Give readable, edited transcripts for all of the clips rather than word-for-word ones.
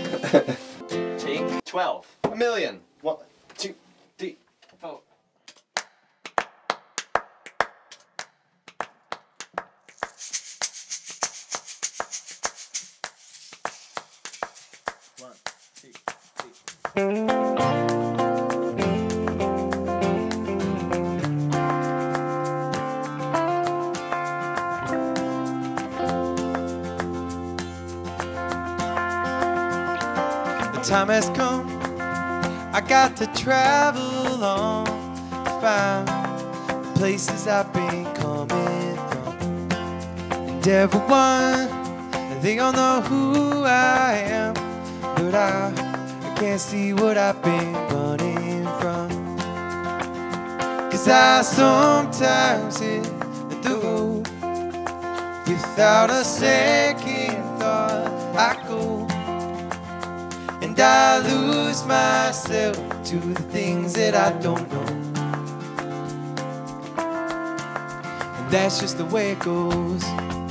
Take 12. A million. 1, 2, 3, 4. One, two, three. The time has come, I got to travel on to find the places I've been coming from. And everyone, they all know who I am, but I can't see what I've been running from. 'Cause I sometimes hit the road without a second thought. I go and I lose myself to the things that I don't know. And that's just the way it goes.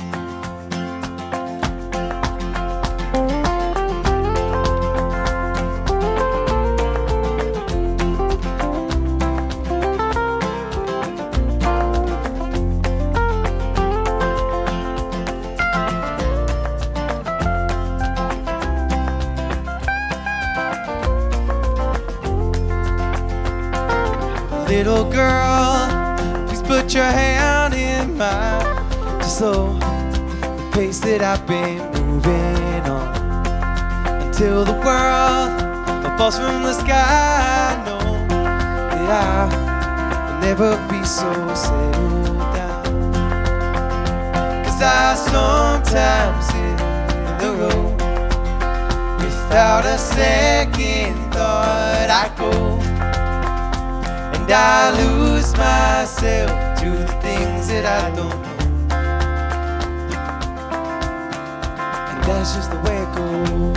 Little girl, please put your hand in mine to slow the pace that I've been moving on. Until the world falls from the sky, I know that I will never be so settled down. 'Cause I sometimes hit the road without a second thought. I go and I lose myself to the things that I don't know. And that's just the way it goes.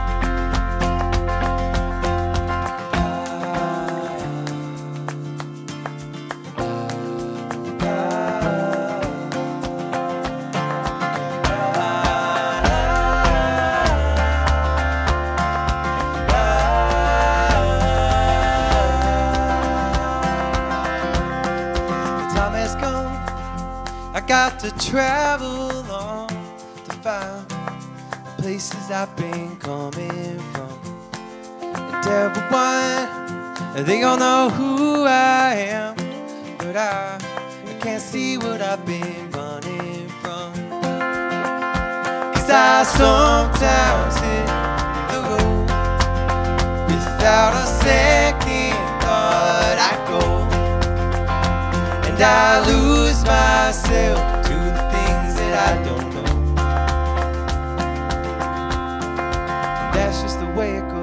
I got to travel on to find the places I've been coming from. And everyone, they all know who I am, but I can't see what I've been running from. 'Cause I sometimes hit the road without a second thought. I go and I lose myself to the things that I don't know. And that's just the way it goes.